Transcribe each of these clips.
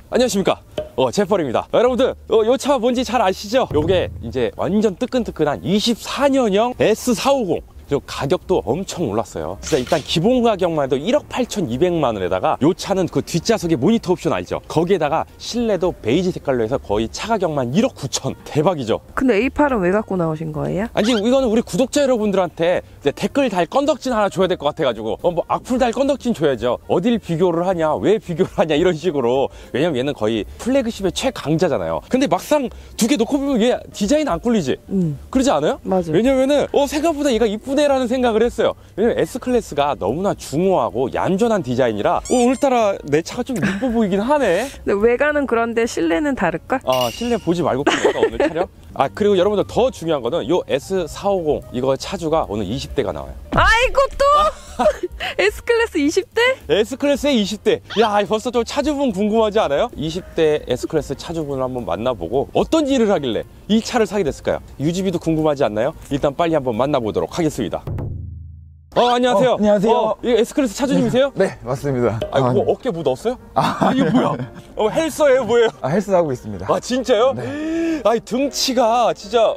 안녕하십니까, 제펄입니다. 여러분들, 요 차 뭔지 잘 아시죠? 요게 이제 완전 뜨끈뜨끈한 24년형 S450. 저 가격도 엄청 올랐어요. 진짜 일단 기본 가격만 해도 1억 8,200만 원에다가 요 차는 그 뒷좌석에 모니터 옵션 알죠? 거기에다가 실내도 베이지 색깔로 해서 거의 차 가격만 1억 9천. 대박이죠? 근데 A8은 왜 갖고 나오신 거예요? 아니, 이거는 우리 구독자 여러분들한테 이제 댓글 달 건덕진 하나 줘야 될 것 같아가지고 뭐 악플 달 건덕진 줘야죠. 어딜 비교를 하냐, 왜 비교를 하냐, 이런 식으로. 왜냐면 얘는 거의 플래그십의 최강자잖아요. 근데 막상 두 개 놓고 보면 얘 디자인 안 꿀리지? 그러지 않아요? 맞아요. 왜냐면은 생각보다 얘가 이쁘네라는 생각을 했어요. 왜냐면 S클래스가 너무나 중후하고 얌전한 디자인이라 오늘따라 내 차가 좀 이뻐 보이긴 하네. 근데 외관은 그런데 실내는 다를까? 실내 보지 말고 그럴까, 오늘 촬영? 그리고 여러분들 더 중요한 거는 요 S450 이거 차주가 오늘 20대가 나와요. 아이고 또! S클래스 20대? S클래스의 20대. 야, 벌써 좀 차주분 궁금하지 않아요? 20대 S클래스 차주분을 한번 만나보고 어떤 일을 하길래 이 차를 사게 됐을까요? 유지비도 궁금하지 않나요? 일단 빨리 한번 만나보도록 하겠습니다. 안녕하세요. 안녕하세요. 이거 S클래스 차주님이세요? 네, 맞습니다. 뭐 어깨 뭐 넣었어요? 이게 뭐야? 헬스예요, 뭐예요? 헬스 하고 있습니다. 진짜요? 네. 등치가 진짜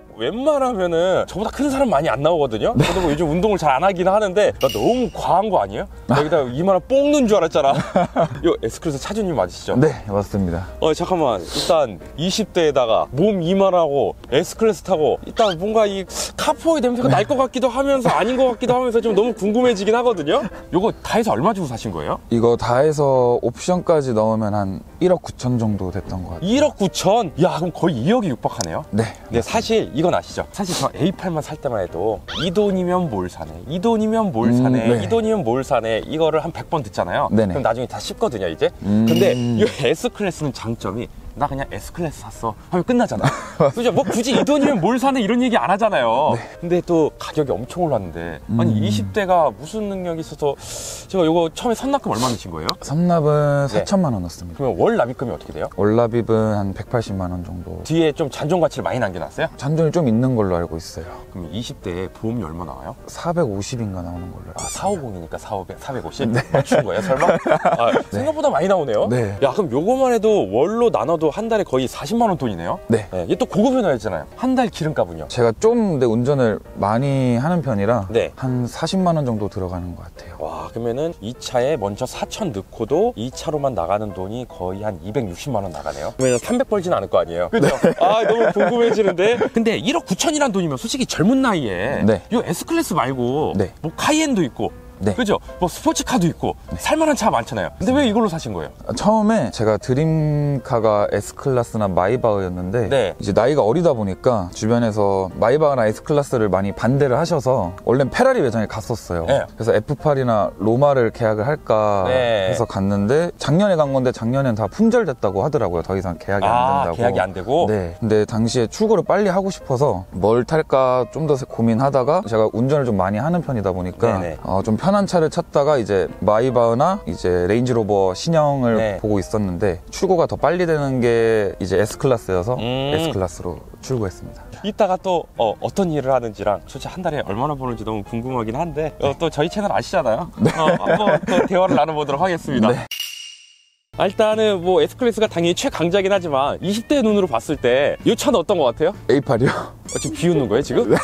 웬만하면은 저보다 큰 사람 많이 안 나오거든요. 저도 뭐 요즘 운동을 잘 안 하긴 하는데 나 너무 과한 거 아니에요? 여기다 이만한 뽕 넣은 줄 알았잖아. 이거 S클래스 차주님 맞으시죠? 네, 맞습니다. 잠깐만, 일단 20대에다가 몸 이만하고 S클래스 타고 일단 뭔가 이 카포의 냄새가 날 것 같기도 하면서 아닌 것 같기도 하면서 좀 너무 궁금해지긴 하거든요. 요거 다 해서 얼마 주고 사신 거예요? 이거 다 해서 옵션까지 넣으면 한 1억 9천 정도 됐던 것 같아요. 1억 9천? 야, 그럼 거의 2억이 육박하네요. 네. 근데 사실 이건 아시죠? 사실 저 A8만 살 때만 해도 이 돈이면 뭘 사네, 이 돈이면 뭘 사네, 네. 이 돈이면 뭘 사네, 이거를 한 100번 듣잖아요. 네네. 그럼 나중에 다 쉽거든요, 이제. 근데 이 S클래스는 장점이 나 그냥 S클래스 샀어 하면 끝나잖아. 그죠? 뭐 굳이 이 돈이면 뭘 사네 이런 얘기 안 하잖아요. 네. 근데 또 가격이 엄청 올랐는데 아니 20대가 무슨 능력이 있어서. 제가 요거 처음에 선납금 얼마 넣으신 거예요? 선납은 네. 4천만 원 넣었습니다. 그러면 월 납입금이 어떻게 돼요? 월납입은 한 180만 원 정도. 뒤에 좀 잔존 가치를 많이 남겨놨어요? 잔존이 좀 있는 걸로 알고 있어요. 그럼 20대에 보험이 얼마 나와요? 450인가 나오는 걸로 알고 있어요. 450이니까 450? 네. 맞춘 거예요, 설마? 생각보다 많이 나오네요. 네. 야, 그럼 요거만 해도 월로 나눠도 한 달에 거의 40만 원 돈이네요? 네. 얘 또 고급 연화였잖아요. 한 달 기름값은요? 제가 좀 운전을 많이 하는 편이라 네. 한 40만 원 정도 들어가는 것 같아요. 와, 그러면은 이 차에 먼저 4천 넣고도 이 차로만 나가는 돈이 거의 한 260만 원 나가네요. 그러면 300 벌진 않을 거 아니에요? 그죠? 너무 궁금해지는데. 근데 1억 9천이란 돈이면 솔직히 젊은 나이에 네. 이 S클래스 말고 네. 뭐 카이엔도 있고, 네. 그죠? 뭐 스포츠카도 있고, 살만한 차 많잖아요. 근데 왜 이걸로 사신 거예요? 처음에 제가 드림카가 S클래스나 마이바흐였는데 네. 이제 나이가 어리다 보니까 주변에서 마이바흐나 S클래스를 많이 반대를 하셔서 원래는 페라리 매장에 갔었어요. 네. 그래서 F8이나 로마를 계약을 할까 네. 해서 갔는데 작년에 간 건데 작년엔 다 품절됐다고 하더라고요. 더 이상 계약이 안 된다고. 계약이 안 되고? 네. 근데 당시에 출고를 빨리 하고 싶어서 뭘 탈까 좀 더 고민하다가 제가 운전을 좀 많이 하는 편이다 보니까 좀 편한 차를 찾다가 이제 마이바흐나 이제 레인지로버 신형을 네. 보고 있었는데 출고가 더 빨리 되는 게 이제 S클래스여서 S클래스로 출고했습니다. 이따가 또 어떤 일을 하는지랑 솔직히 한 달에 얼마나 버는지 너무 궁금하긴 한데 또 저희 채널 아시잖아요. 한번 또 대화를 나눠보도록 하겠습니다. 네. 일단은 뭐 S클래스가 당연히 최강자긴 하지만 20대 눈으로 봤을 때 이 차는 어떤 것 같아요? A8이요? 지금 비웃는 거예요, 지금?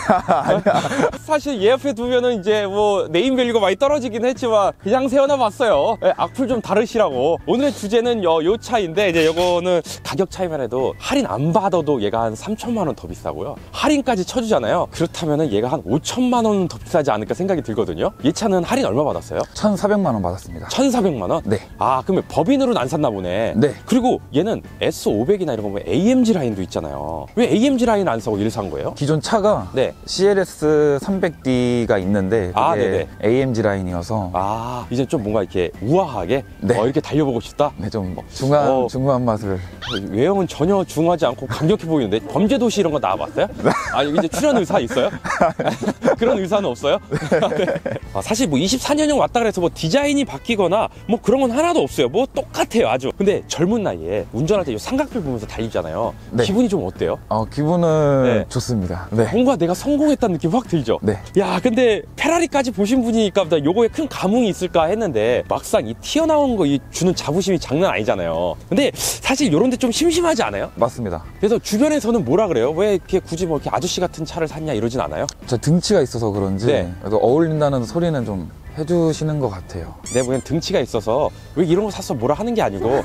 사실 얘 앞에 두면은 이제 뭐 네임밸류가 많이 떨어지긴 했지만 그냥 세워놔 봤어요. 악플 좀 다르시라고. 오늘의 주제는 요 차인데 이제 요거는 가격 차이만 해도 할인 안 받아도 얘가 한 3천만 원 더 비싸고요. 할인까지 쳐주잖아요. 그렇다면은 얘가 한 5천만 원 더 비싸지 않을까 생각이 들거든요. 이 차는 할인 얼마 받았어요? 1,400만 원 받았습니다. 1,400만 원? 네. 그러면 법인으로는 안 샀나 보네. 네. 그리고 얘는 S500이나 이런 거 보면 AMG 라인도 있잖아요. 왜 AMG 라인 안 사고 이를 산 거예요? 기존 차가 네. CLS 300D가 있는데 그게 네네. AMG 라인이어서 이제 좀 뭔가 이렇게 우아하게 네. 이렇게 달려보고 싶다? 네, 좀 중후한 맛을. 외형은 전혀 중하지 않고 강력해 보이는데 범죄도시 이런 거 나와봤어요? 이제 출연 의사 있어요? 그런 의사는 없어요? 네. 사실 뭐 24년형 왔다 그래서 뭐 디자인이 바뀌거나 뭐 그런 건 하나도 없어요. 뭐 똑같아요, 아주. 근데 젊은 나이에 운전할 때 이 삼각대 보면서 달리잖아요. 네. 기분이 좀 어때요? 기분은 네. 좋습니다. 네. 뭔가 내가 성공했다는 느낌 확 들죠? 네. 야, 근데 페라리까지 보신 분이니까 나 요거에 큰 감흥이 있을까 했는데 막상 이 튀어나온 거 이 주는 자부심이 장난 아니잖아요. 근데 사실 요런 데 좀 심심하지 않아요? 맞습니다. 그래서 주변에서는 뭐라 그래요? 왜 이렇게 굳이 뭐 이렇게 아저씨 같은 차를 샀냐 이러진 않아요? 저 등치가 있어서 그런지 네. 그래도 어울린다는 소리는 좀 해주시는 것 같아요. 내 보기엔 등치가 있어서 왜 이런 거 샀어 뭐라 하는 게 아니고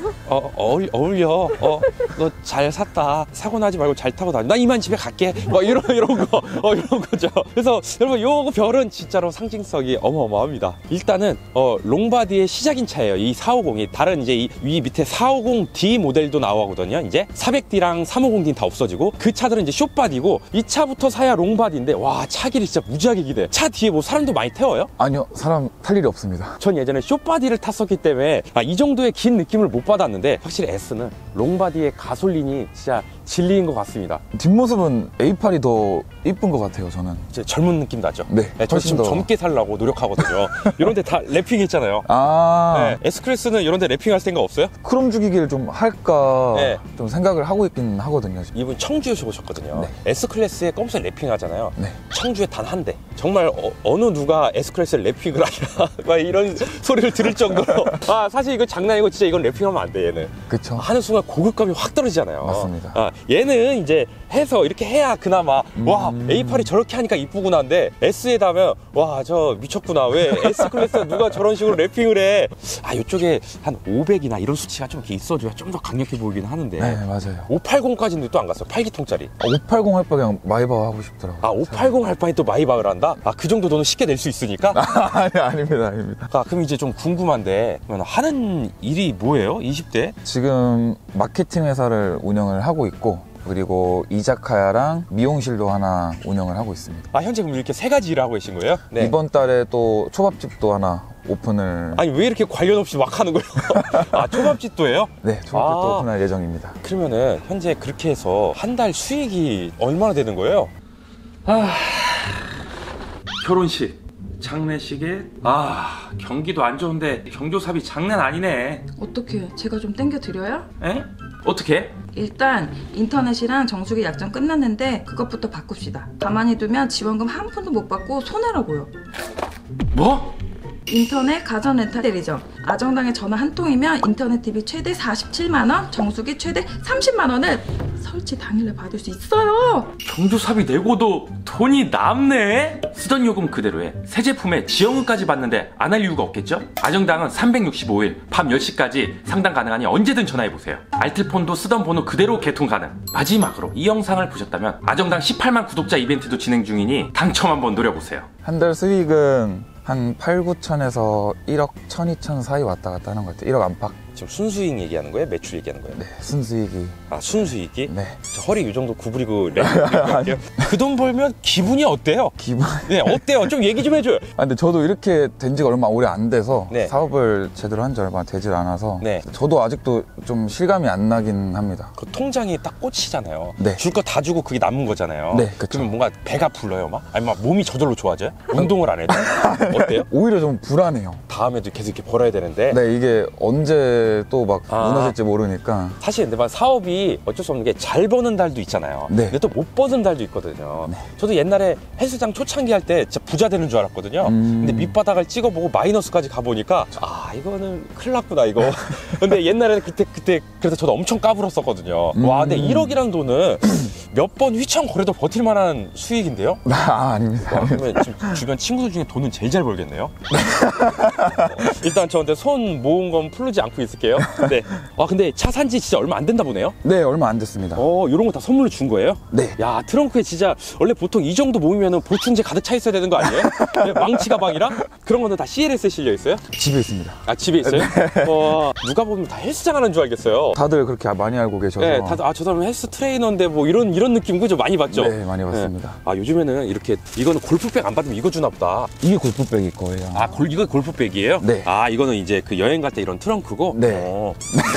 어울려 너 잘 샀다 사고 나지 말고 잘 타고 다녀 나 이만 집에 갈게 이런 거 이런 거죠. 그래서 여러분 요거 별은 진짜로 상징성이 어마어마합니다. 일단은 롱바디의 시작인 차예요. 이 450이 다른 이제 이 밑에 450D 모델도 나오거든요. 이제 400D랑 350D는 다 없어지고 그 차들은 이제 숏바디고 이 차부터 사야 롱바디인데 와 차 길이 진짜 무지하게 기대. 차 뒤에 뭐 사람도 많이 태워요? 아니요, 사람 탈 일이 없습니다. 전 예전에 숏바디를 탔었기 때문에 이 정도의 긴 느낌을 못 받았는데 확실히 S는 롱바디의 가솔린이 진짜 진리인 것 같습니다. 뒷모습은 A8이 더 이쁜 것 같아요, 저는. 이제 젊은 느낌 나죠? 네, 저 훨씬 지금 더. 젊게 살려고 노력하거든요. 이런 데 다 랩핑 했잖아요. 네. S클래스는 이런 데 랩핑 할 생각 없어요? 크롬 주기기를 좀 할까 네. 좀 생각을 하고 있긴 하거든요. 지금. 이분 청주에서 오셨거든요. 네. S클래스에 검색 랩핑 하잖아요. 네. 청주에 단 한 대. 정말 어느 누가 S클래스를 랩핑을 하냐 막 이런 소리를 들을 정도로 사실 이거 장난이고 진짜 이건 랩핑하면 안 돼 얘는. 그쵸. 하는 순간 고급감이 확 떨어지잖아요. 맞습니다. 얘는 이제 해서 이렇게 해야 그나마 와 A8이 저렇게 하니까 이쁘구나인데 S에다 하면 와 저 미쳤구나 왜 S클래스 누가 저런 식으로 랩핑을 해. 이쪽에 한 500이나 이런 수치가 좀 이렇게 있어줘야 좀 더 강력해 보이긴 하는데 네, 맞아요. 580까지는 또 안 갔어요. 8기통짜리. 580 할 바 그냥 마이바 하고 싶더라고요. 580 할 바에 또 마이박을 한다? 그 정도 돈은 쉽게 낼 수 있으니까? 아닙니다. 그럼 이제 좀 궁금한데 그러면 하는 일이 뭐예요? 20대? 지금 마케팅 회사를 운영을 하고 있고 그리고 이자카야랑 미용실도 하나 운영을 하고 있습니다. 현재 그럼 이렇게 세 가지 일을 하고 계신 거예요? 네. 이번 달에 또 초밥집도 하나 오픈을 아니 왜 이렇게 관련 없이 막 하는 거예요? 초밥집도 해요? 네, 초밥집도 오픈할 예정입니다. 그러면은 현재 그렇게 해서 한 달 수익이 얼마나 되는 거예요? 결혼식, 장례식에 경기도 안 좋은데 경조사비 장난 아니네. 어떻게 제가 좀 땡겨 드려요? 에? 어떻게? 일단 인터넷이랑 정수기 약정 끝났는데 그것부터 바꿉시다. 가만히 두면 지원금 한 푼도 못 받고 손해라고요. 뭐? 인터넷 가전 렌탈 대리점. 아정당에 전화 한 통이면 인터넷 TV 최대 47만 원, 정수기 최대 30만 원을 설치 당일날 받을 수 있어요. 경조사비 내고도 돈이 남네? 쓰던 요금 그대로 해. 새 제품에 지원금까지 받는데 안 할 이유가 없겠죠? 아정당은 365일 밤 10시까지 상담 가능하니 언제든 전화해보세요. 알뜰폰도 쓰던 번호 그대로 개통 가능. 마지막으로 이 영상을 보셨다면 아정당 18만 구독자 이벤트도 진행 중이니 당첨 한번 노려보세요. 한 달 수익은 한 8, 9천에서 1억 1,000, 2천 사이 왔다 갔다 하는 것 같아요. 1억 안팎. 지금 순수익 얘기하는 거예요? 매출 얘기하는 거예요? 네, 순수익이. 순수익이? 네. 저 허리 이 정도 구부리고 그 돈 벌면 기분이 어때요? 기분. 네, 어때요? 좀 얘기 좀 해줘요. 근데 저도 이렇게 된 지가 얼마 오래 안 돼서 네. 사업을 제대로 한 지 얼마 되질 않아서 네. 저도 아직도 좀 실감이 안 나긴 합니다. 그 통장이 딱 꽂히잖아요. 네. 줄 거 다 주고 그게 남은 거잖아요. 네, 그쵸. 그러면 뭔가 배가 불러요, 막? 아니, 막 몸이 저절로 좋아져요? 운동을 안 해도? 어때요? 오히려 좀 불안해요. 다음에도 계속 이렇게 벌어야 되는데. 네, 이게 언제 또 막 무너질지 모르니까. 사실 근데 막 사업이 어쩔 수 없는 게 잘 버는 달도 있잖아요. 네. 근데 또 못 버는 달도 있거든요. 네. 저도 옛날에 헬스장 초창기 할 때 진짜 부자 되는 줄 알았거든요. 근데 밑바닥을 찍어보고 마이너스까지 가보니까 이거는 큰일 났구나 이거. 근데 옛날에는 그때 그래서 저도 엄청 까불었었거든요. 와, 근데 1억이란 돈은 몇 번 휘청거려도 버틸 만한 수익인데요? 아닙니다. 그러면 지금 주변 친구들 중에 돈은 제일 잘 벌겠네요. 일단 저한테 손 모은 건 풀르지 않고 있을게요. 네. 근데 차 산지 진짜 얼마 안 된다 보네요. 네, 얼마 안 됐습니다. 이런 거 다 선물로 준 거예요? 네. 야, 트렁크에 진짜 원래 보통 이 정도 모으면 보충제 가득 차 있어야 되는 거 아니에요? 네, 망치 가방이랑 그런 거는 다 CLS에 실려 있어요? 집에 있습니다. 집에 있어요? 누가 보면 다 헬스장 하는 줄 알겠어요. 다들 그렇게 많이 알고 계셔서. 네, 다들 저 사람 헬스 트레이너인데 뭐 이런 느낌 그죠? 많이 봤죠? 네, 많이 봤습니다. 네. 요즘에는 이렇게 이거는 골프백 안 받으면 이거 주나 보다. 이게 골프백일 거예요. 이거 골프백이에요? 네. 이거는 이제 그 여행 갈 때 이런 트렁크고? 네.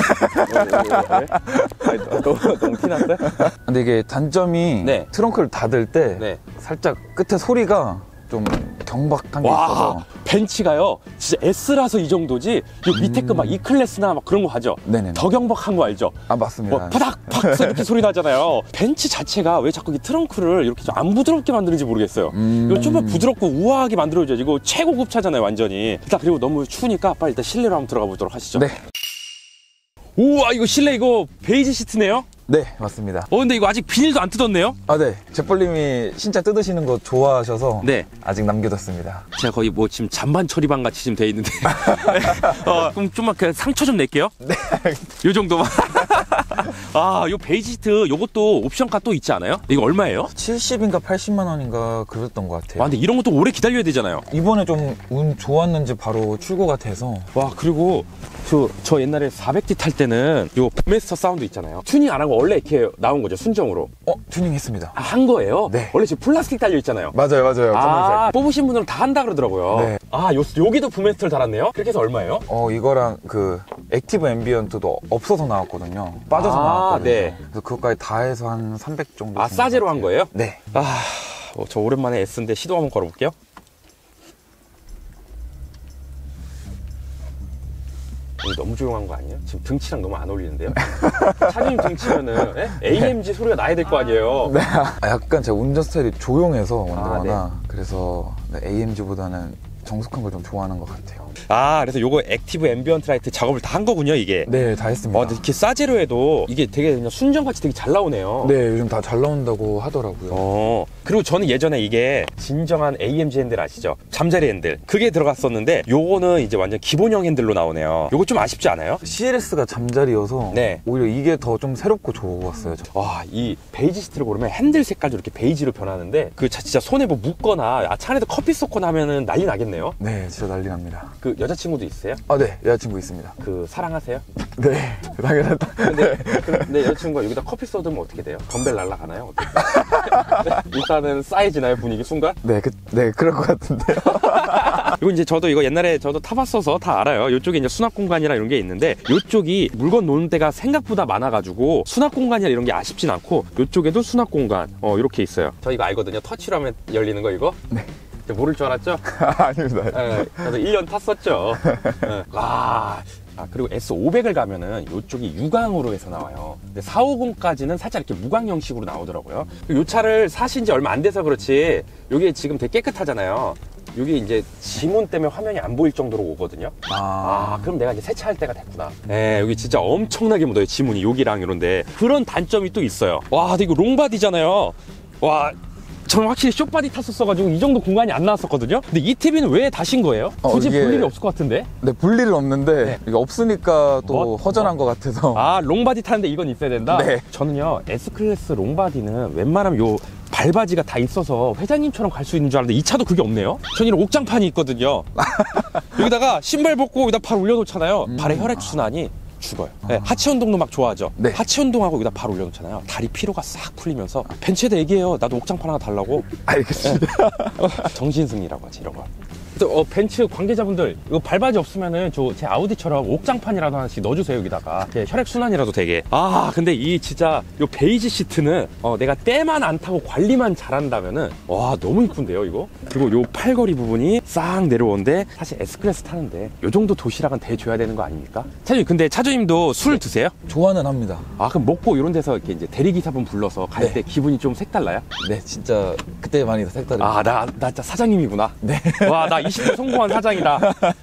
너무 티났어요? 근데 이게 단점이 네. 트렁크를 닫을 때 네. 살짝 끝에 소리가 좀 경박한 게 와, 있어서. 벤치가요 진짜 S라서 이 정도지 요 밑에 거 막 E클래스나 막 그런 거 하죠. 네네네. 더 경박한 거 알죠? 아, 맞습니다. 뭐 파닥팍 이렇게 소리 나잖아요. 벤츠 자체가 왜 자꾸 이 트렁크를 이렇게 좀 안 부드럽게 만드는지 모르겠어요. 이거 좀 더 부드럽고 우아하게 만들어줘야지. 이거 최고급 차잖아요 완전히. 일단 그리고 너무 추우니까 빨리 일단 실내로 한번 들어가 보도록 하시죠. 네. 우와, 이거 실내 이거 베이지 시트네요. 네, 맞습니다. 근데 이거 아직 비닐도 안 뜯었네요. 아, 네. 제뻘님이 신차 뜯으시는 거 좋아하셔서 네. 아직 남겨뒀습니다. 제가 거의 뭐 지금 잔반 처리반 같이 지금 돼 있는데. 그럼 좀만 그 상처 좀 낼게요. 네. 요 정도만. 아, 요 베이지 시트 요것도 옵션가 또 있지 않아요? 이거 얼마예요? 70인가 80만 원인가 그랬던 것 같아요. 와, 근데 이런 것도 오래 기다려야 되잖아요. 이번에 좀 운 좋았는지 바로 출고가 돼서. 와, 그리고 저 옛날에 400D 탈 때는 요 부메스터 사운드 있잖아요. 튜닝 안 하고 원래 이렇게 나온 거죠, 순정으로. 튜닝했습니다. 아, 한 거예요? 네. 원래 지금 플라스틱 달려 있잖아요. 맞아요. 아, 뽑으신 분들은 다 한다 그러더라고요. 네. 아, 여기도 부메스터를 달았네요? 그렇게 해서 얼마예요? 이거랑 그 액티브 앰비언트도 없어서 나왔거든요. 빠져서 아, 나왔거든요. 네. 그래서 그것까지 다 해서 한 300 정도. 아, 싸제로 한 거예요? 네. 아, 저 오랜만에 S인데 시도 한번 걸어볼게요. 너무 조용한 거 아니에요? 지금 등치랑 너무 안 어울리는데요? 차주님 등치면은 AMG 소리가 나야 될 거 아니에요? 네. 약간 제 운전 스타일이 조용해서 원동화나 네. 그래서 AMG보다는 정숙한 걸 좀 좋아하는 것 같아요. 아, 그래서 요거 액티브 앰비언트 라이트 작업을 다 한 거군요, 이게. 네, 다 했습니다. 근데 이렇게 싸제로 해도 이게 되게 그냥 순정같이 되게 잘 나오네요. 네, 요즘 다 잘 나온다고 하더라고요. 그리고 저는 예전에 이게 진정한 AMG 핸들 아시죠? 잠자리 핸들. 그게 들어갔었는데 요거는 이제 완전 기본형 핸들로 나오네요. 요거 좀 아쉽지 않아요? CLS가 잠자리여서 네. 오히려 이게 더 좀 새롭고 좋았어요. 와, 이 베이지 시트를 고르면 핸들 색깔도 이렇게 베이지로 변하는데 그 진짜 손에 뭐 묻거나 차 안에도 커피 쏟거나 하면은 난리 나겠네요. 네, 진짜 난리 납니다. 그 여자친구도 있어요? 아, 네, 여자친구 있습니다. 그 사랑하세요? 네, 당연하다. 근데 여자친구가 여기다 커피 쏟으면 어떻게 돼요? 덤벨 날아가나요? 어떻게? 일단은 싸해지나요, 분위기 순간? 네, 그럴 것 같은데요. 이거 이제 저도 이거 옛날에 저도 타봤어서 다 알아요. 이쪽에 이제 수납 공간이라 이런 게 있는데 이쪽이 물건 놓는 데가 생각보다 많아가지고 수납 공간이라 이런 게 아쉽진 않고 이쪽에도 수납 공간 이렇게 있어요. 저 이거 알거든요. 터치로 하면 열리는 거 이거? 네. 모를 줄 알았죠? 아닙니다. 네, 저도 1년 탔었죠. 네. 그리고 S500을 가면은 이쪽이 유광으로 해서 나와요. 근데 450까지는 살짝 이렇게 무광 형식으로 나오더라고요. 이 차를 사신 지 얼마 안 돼서 그렇지, 이게 지금 되게 깨끗하잖아요. 이게 이제 지문 때문에 화면이 안 보일 정도로 오거든요. 그럼 내가 이제 세차할 때가 됐구나. 네, 여기 진짜 엄청나게 묻어요, 지문이. 여기랑 이런데. 그런 단점이 또 있어요. 와, 근데 이거 롱바디잖아요. 와, 저는 확실히 숏바디 탔었어가지고 이 정도 공간이 안 나왔었거든요. 근데 이 TV는 왜 다신 거예요? 굳이 이게- 볼 일이 없을 것 같은데? 네, 볼 일은 없는데 이게 없으니까 또 허전한 것 같아서. 롱바디 타는데 이건 있어야 된다? 네. 저는요, S클래스 롱바디는 웬만하면 요 발바지가 다 있어서 회장님처럼 갈 수 있는 줄 알았는데 이 차도 그게 없네요. 저는 이런 옥장판이 있거든요. 여기다가 신발 벗고 여기다 발 올려놓잖아요. 발의 혈액순환이 죽어요. 네, 하체 운동도 막 좋아하죠. 네. 하체 운동하고 여기다 발 올려놓잖아요. 다리 피로가 싹 풀리면서 벤츠에다 얘기해요. 나도 옥장판 하나 달라고. 알겠습니다. 정신승리라고 하지, 이런 거. 벤츠 관계자분들, 이거 발바지 없으면은 제 아우디처럼 옥장판이라도 하나씩 넣어주세요, 여기다가. 혈액순환이라도 되게. 근데 이 진짜 요 베이지 시트는 내가 때만 안 타고 관리만 잘한다면은 와, 너무 이쁜데요, 이거? 그리고 요 팔걸이 부분이 싹 내려오는데 사실 S클래스 타는데 요 정도 도시락은 대줘야 되는 거 아닙니까? 차주님, 근데 차주님도 술 드세요? 좋아는 합니다. 그럼 먹고 이런 데서 이렇게 이제 대리기사분 불러서 갈 때 기분이 좀 색달라요? 네, 진짜 그때 많이 색다르죠. 나 진짜 사장님이구나. 네. 와, 나 20대 성공한 사장이다.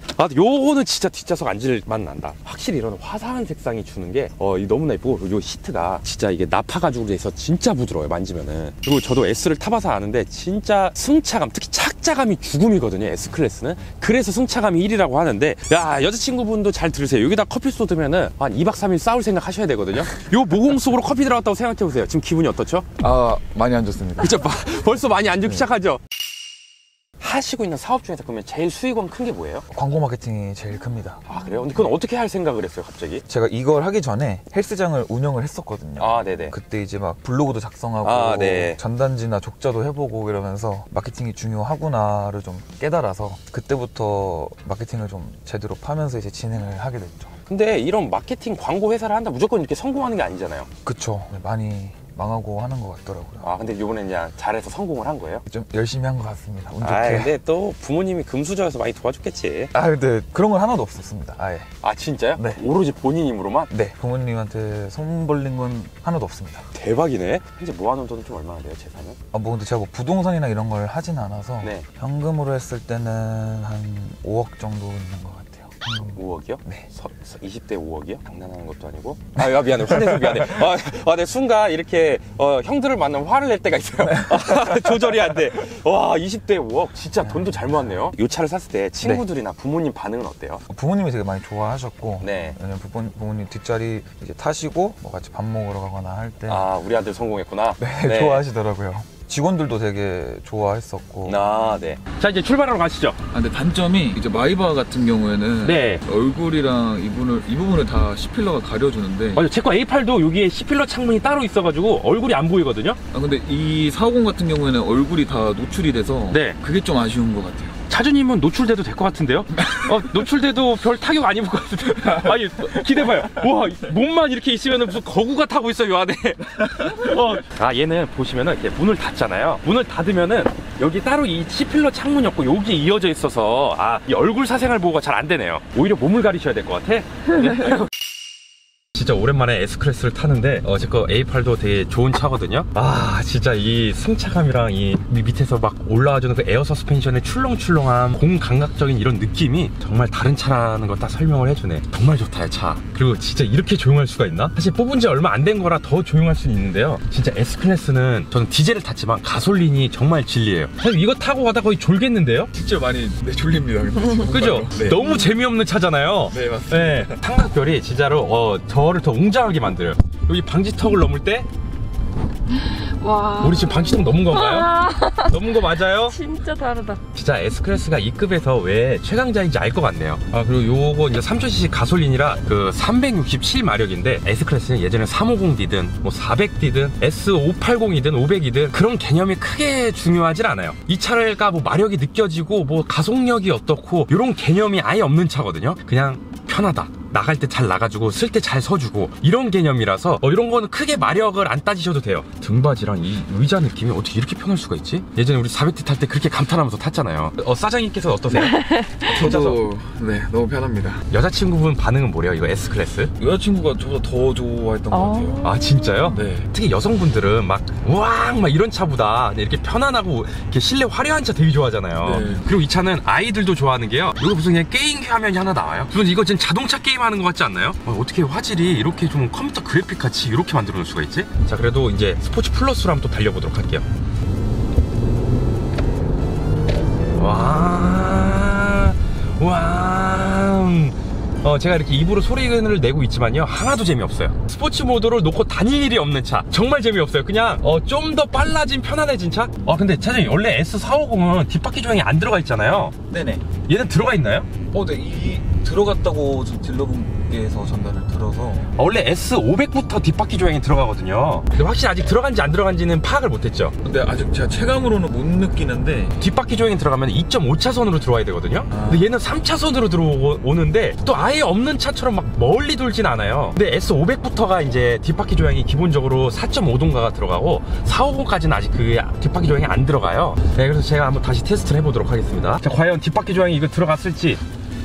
요거는 진짜 뒷좌석 앉을 맛 난다. 확실히 이런 화사한 색상이 주는 게 너무나 예쁘고, 요 시트가 진짜 이게 나파 가죽으로 돼서 진짜 부드러워요, 만지면은. 그리고 저도 S를 타봐서 아는데 진짜 승차감, 특히 착자감이 죽음이거든요, S클래스는. 그래서 승차감이 1위라고 하는데, 야, 여자친구분도 잘 들으세요. 여기다 커피 쏟으면은 한 2박 3일 싸울 생각 하셔야 되거든요. 요 모공 속으로 커피 들어갔다고 생각해보세요. 지금 기분이 어떻죠? 많이 안 좋습니다. 그쵸? 벌써 많이 안 좋기 시작하죠? 하시고 있는 사업 중에서 그러면 제일 수익원 큰 게 뭐예요? 광고 마케팅이 제일 큽니다. 그래요? 근데 그건 어떻게 할 생각을 했어요, 갑자기? 제가 이걸 하기 전에 헬스장을 운영을 했었거든요. 네네. 그때 이제 막 블로그도 작성하고 네. 전단지나 족자도 해보고 이러면서 마케팅이 중요하구나를 좀 깨달아서 그때부터 마케팅을 좀 제대로 파면서 이제 진행을 하게 됐죠. 근데 이런 마케팅 광고 회사를 한다 무조건 이렇게 성공하는 게 아니잖아요. 그쵸. 많이 망하고 하는 것 같더라고요. 아 근데 이번엔 그냥 잘해서 성공을 한 거예요? 좀 열심히 한 것 같습니다. 운 좋게. 아 근데 또 부모님이 금수저여서 많이 도와줬겠지. 아 근데 그런 건 하나도 없었습니다. 아예. 아 진짜요? 네. 오로지 본인 힘으로만? 네, 부모님한테 손 벌린 건 하나도 없습니다. 대박이네. 현재 모아놓은 돈은 좀 얼마나 돼요, 재산은? 아, 뭐 근데 제가 뭐 부동산이나 이런 걸 하진 않아서 네. 현금으로 했을 때는 한 5억 정도 있는 것 같아요. 현금. 5억이요? 네. 20대 5억이요? 장난하는 것도 아니고. 아, 야, 미안해. 화내서 미안해. 내 순간 이렇게 형들을 만나면 화를 낼 때가 있어요. 조절이 안 돼. 와, 20대 5억. 진짜 돈도 잘 모았네요. 이 차를 샀을 때 친구들이나 부모님 반응은 어때요? 부모님이 되게 많이 좋아하셨고, 네. 왜냐면 부모님 뒷자리 이제 타시고 뭐 같이 밥 먹으러 가거나 할 때 아, 우리 아들 성공했구나. 네, 좋아하시더라고요. 직원들도 되게 좋아했었고. 아, 네. 자, 이제 출발하러 가시죠. 아, 근데 단점이 이제 마이바 같은 경우에는 네. 얼굴이랑 이 부분을 다 C필러가 가려주는데 맞아요. 제 거 A8도 여기에 C필러 창문이 따로 있어가지고 얼굴이 안 보이거든요. 아, 근데 이 450 같은 경우에는 얼굴이 다 노출이 돼서 네. 그게 좀 아쉬운 것 같아요. 차주님은 노출돼도 될 것 같은데요? 노출돼도 별 타격 안 입을 것 같은데. 아니, 기대봐요. 와, 몸만 이렇게 있으면 무슨 거구가 타고 있어요, 요 안에. 얘는 보시면은 이렇게 문을 닫잖아요. 문을 닫으면은 여기 따로 이 C필러 창문이 없고 여기에 이어져 있어서 이 얼굴 사생활 보호가 잘 안 되네요. 오히려 몸을 가리셔야 될 것 같아. 네. 진짜 오랜만에 S클래스를 타는데 제 거 A8도 되게 좋은 차거든요. 아 진짜 이 승차감이랑 이 밑에서 막 올라와주는 그 에어 서스펜션의 출렁출렁함, 공감각적인 이런 느낌이 정말 다른 차라는 걸 딱 설명을 해주네. 정말 좋다, 이 차. 그리고 진짜 이렇게 조용할 수가 있나? 사실 뽑은 지 얼마 안 된 거라 더 조용할 수는 있는데요. 진짜 S클래스는 저는 디젤을 탔지만 가솔린이 정말 진리예요. 사실 이거 타고 가다 거의 졸겠는데요? 진짜 많이 졸립니다. 그죠? 네. 너무 재미없는 차잖아요. 네, 맞습니다. 네. 삼각별이 진짜로 저를 더 웅장하게 만들어요. 여기 방지턱을 넘을 때 와. 우리 지금 방지턱 넘은 건가요? 넘은 거 맞아요? 진짜 다르다. 진짜 S클래스가 이 급에서 왜 최강자인지 알 것 같네요. 그리고 요거 이제 3000cc 가솔린이라 그 367마력인데 S클래스는 예전에 350D든 뭐 400D든 S580이든 500이든 그런 개념이 크게 중요하진 않아요. 이 차가 뭐 마력이 느껴지고 뭐 가속력이 어떻고 이런 개념이 아예 없는 차거든요. 그냥 편하다. 나갈 때 잘 나가주고 쓸 때 잘 서주고 이런 개념이라서 이런 거는 크게 마력을 안 따지셔도 돼요. 등받이랑 이 의자 느낌이 어떻게 이렇게 편할 수가 있지? 예전에 우리 400D 탈 때 그렇게 감탄하면서 탔잖아요. 사장님께서 어떠세요? 저도 네, 너무 편합니다. 여자친구분 반응은 뭐래요? 이거 S클래스? 여자친구가 저보다 더 좋아했던 것 같아요. 아 진짜요? 네. 특히 여성분들은 막 우왕 막 이런 차보다 이렇게 편안하고 이렇게 실내 화려한 차 되게 좋아하잖아요. 네. 그리고 이 차는 아이들도 좋아하는 게요. 이거 무슨 그냥 게임기 화면이 하나 나와요. 무슨 이거 지금 자동차 게임 하는 것 같지 않나요? 어떻게 화질이 이렇게 좀 컴퓨터 그래픽 같이 이렇게 만들어 놓을 수가 있지? 자 그래도 이제 스포츠 플러스로 한번 또 달려보도록 할게요. 제가 이렇게 입으로 소리를 내고 있지만요 하나도 재미없어요. 스포츠 모드를 놓고 다닐 일이 없는 차. 정말 재미없어요. 그냥 좀 더 빨라진 편안해진 차. 근데 차장님 원래 S450은 뒷바퀴 조향이 안 들어가 있잖아요. 네네. 얘는 들어가 있나요? 네, 이 들어갔다고 딜러분께서 전달을 들어서 원래 S500부터 뒷바퀴 조향이 들어가거든요. 근데 확실히 아직 들어간지 안 들어간지는 파악을 못했죠. 근데 아직 제가 체감으로는 못 느끼는데 뒷바퀴 조향이 들어가면 2.5차선으로 들어와야 되거든요. 근데 얘는 3차선으로 들어오는데 또 아예 없는 차처럼 막 멀리 돌진 않아요. 근데 S500부터가 이제 뒷바퀴 조향이 기본적으로 4.5동가가 들어가고 450까지는 아직 그 뒷바퀴 조향이 안 들어가요. 네, 그래서 제가 한번 다시 테스트를 해보도록 하겠습니다. 자, 과연 뒷바퀴 조향이 이거 들어갔을지.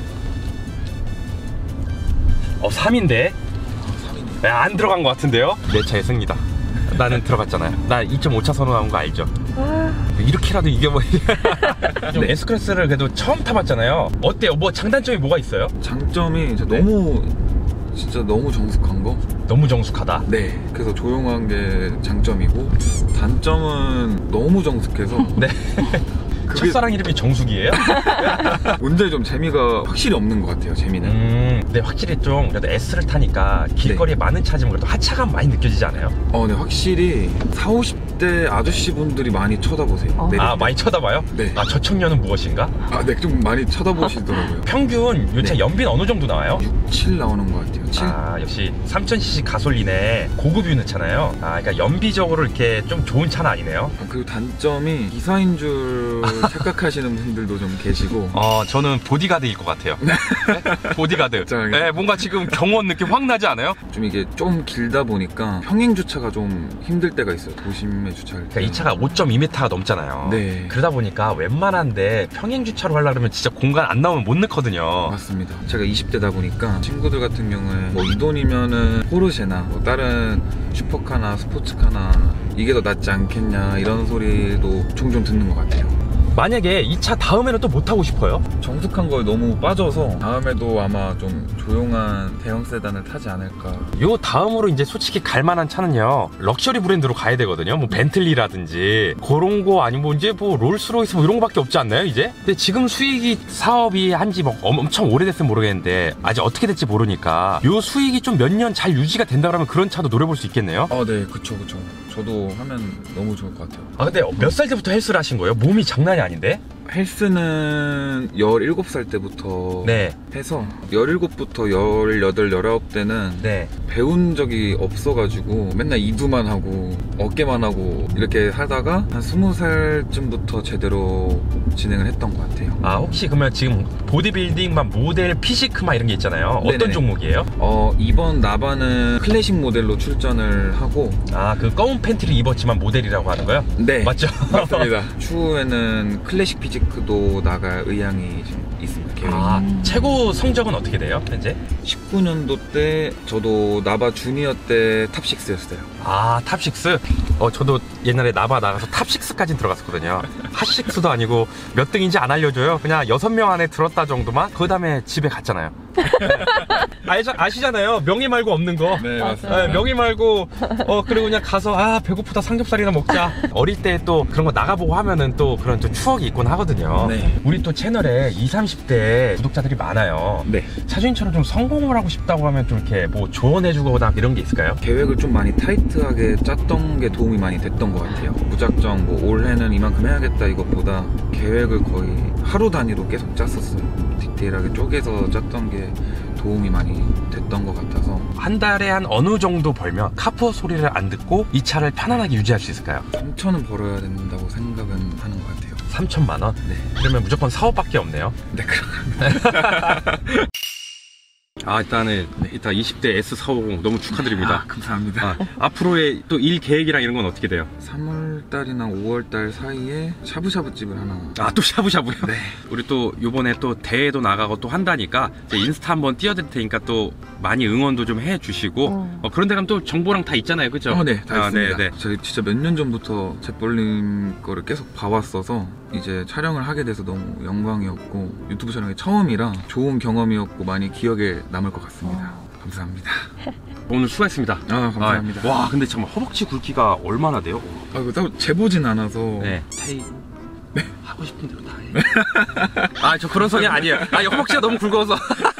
3인데 네, 안 들어간 것 같은데요? 내 차의 승리다. 나는 들어갔잖아요. 나 2.5차선으로 나온 거 알죠? 이렇게라도 이겨버리. S클래스를 그래도 처음 타봤잖아요. 어때요? 뭐 장단점이 뭐가 있어요? 장점이 네. 진짜 너무 정숙한 거. 너무 정숙하다. 네. 그래서 조용한 게 장점이고 단점은 너무 정숙해서 네. 첫사랑 이름이 정숙이에요? 운전이 좀 재미가 확실히 없는 것 같아요. 재미는. 근데 확실히 좀 그래도 S를 타니까 길거리에 많은 차지만 그래도 하차감 많이 느껴지지 않아요? 네, 확실히 40, 50대 아저씨분들이 많이 쳐다보세요. 많이 쳐다봐요? 네. 저 청년은 무엇인가? 네, 좀 많이 쳐다보시더라고요. 평균 요 차 네. 연비는 어느 정도 나와요? 6, 7 나오는 것 같아요. 3.7. 아, 역시 3000cc 가솔린에 고급 유니트잖아요. 아, 그러니까 연비적으로 이렇게 좀 좋은 차는 아니네요. 그리고 단점이 기사인 줄 착각하시는 분들도 좀 계시고. 저는 보디가드일 것 같아요. 네? 보디가드. 네, 뭔가 지금 경호원 느낌 확 나지 않아요? 좀 이게 좀 길다 보니까 평행 주차가 좀 힘들 때가 있어요. 도심에 주차할 때. 그러니까 이 차가 5.2m가 넘잖아요. 네. 그러다 보니까 웬만한데 평행 주차로 하려고 그러면 진짜 공간 안 나오면 못 넣거든요. 맞습니다. 제가 20대다 보니까 친구들 같은 경우에 뭐 이 돈이면은 포르쉐나 뭐 다른 슈퍼카나 스포츠카나 이게 더 낫지 않겠냐 이런 소리도 종종 듣는 것 같아요. 만약에 이 차 다음에는 또 뭐 타고 싶어요? 정숙한 거에 너무 빠져서 다음에도 아마 좀 조용한 대형 세단을 타지 않을까. 요 다음으로 이제 솔직히 갈만한 차는요, 럭셔리 브랜드로 가야 되거든요. 뭐 벤틀리라든지 그런 거 아니면 뭐 이제 뭐 롤스로이스 뭐 이런 거밖에 없지 않나요 이제? 근데 지금 수익이 사업이 한지 뭐 엄청 오래됐으면 모르겠는데 아직 어떻게 될지 모르니까 요 수익이 좀 몇 년 잘 유지가 된다 그러면 그런 차도 노려볼 수 있겠네요. 네, 그쵸. 저도 하면 너무 좋을 것 같아요. 아, 근데 몇 살 때부터 헬스를 하신 거예요? 몸이 장난이 아닌데? 헬스는 17살 때부터 네. 해서 17부터 18, 19때는 네. 배운 적이 없어가지고 맨날 이두만 하고 어깨만 하고 이렇게 하다가 한 20살쯤부터 제대로 진행을 했던 것 같아요. 아, 혹시 그러면 지금 보디빌딩만 모델 피시크마 이런 게 있잖아요. 어떤 네네. 종목이에요? 이번 나바는 클래식 모델로 출전을 하고. 아, 그 검은 팬티를 입었지만 모델이라고 하는 거요? 네, 맞죠? 맞습니다. 추후에는 클래식 피지크도 나갈 의향이 좀 있습니다. 계획이. 아, 최고 성적은 어떻게 돼요, 현재? 19년도 때 저도 나바 주니어 때 탑6였어요. 아, 탑6? 저도 옛날에 나바 나가서 탑6까지 들어갔었거든요. 핫6도 아니고 몇 등인지 안 알려줘요. 그냥 6명 안에 들었다 정도만. 그 다음에 집에 갔잖아요. 아시잖아요. 명의 말고 없는 거. 네, 네, 명의 말고 그리고 그냥 가서 배고프다 삼겹살이나 먹자. 어릴 때 또 그런 거 나가보고 하면은 또 그런 또 추억이 있곤 하거든요. 네. 우리 또 채널에 20, 30대 구독자들이 많아요. 네. 차주인처럼 좀 성공을 하고 싶다고 하면 좀 이렇게 뭐 조언해주거나 이런 게 있을까요? 계획을 좀 많이 타이트하게 짰던 게 도움이 많이 됐던 것 같아요. 무작정 뭐 올해는 이만큼 해야겠다 이것보다 계획을 거의 하루 단위로 계속 짰었어요. 디테일하게 쪼개서 짰던 게 도움이 많이 됐던 것 같아서. 한 달에 한 어느 정도 벌면 카푸어 소리를 안 듣고 이 차를 편안하게 유지할 수 있을까요? 3천은 벌어야 된다고 생각은 하는 것 같아요. 3천만 원? 네. 그러면 무조건 사업밖에 없네요. 네, 그럼. 일단은 일단 20대 S450 너무 축하드립니다. 감사합니다. 앞으로의 또 일 계획이랑 이런 건 어떻게 돼요? 3월달이나 5월달 사이에 샤브샤브 집을 하나. 또 샤브샤브요? 네. 우리 또 요번에 또 대회도 나가고 또 한다니까 이제 인스타 한번 띄워드릴 테니까 또 많이 응원도 좀 해주시고 그런 데 가면 또 정보랑 다 있잖아요, 그죠? 네, 다 있습니다. 네. 제가 진짜 몇 년 전부터 잿벌님 거를 계속 봐왔어서 이제 촬영을 하게 돼서 너무 영광이었고 유튜브 촬영이 처음이라 좋은 경험이었고 많이 기억에 남을 것 같습니다. 감사합니다. 오늘 수고했습니다. 감사합니다. 와, 근데 정말 허벅지 굵기가 얼마나 돼요? 이거 따로 재보진 않아서. 네. 테이블. 네. 하고 싶은 대로 다 해. 저 그런 성이 아니에요. 허벅지가 너무 굵어서.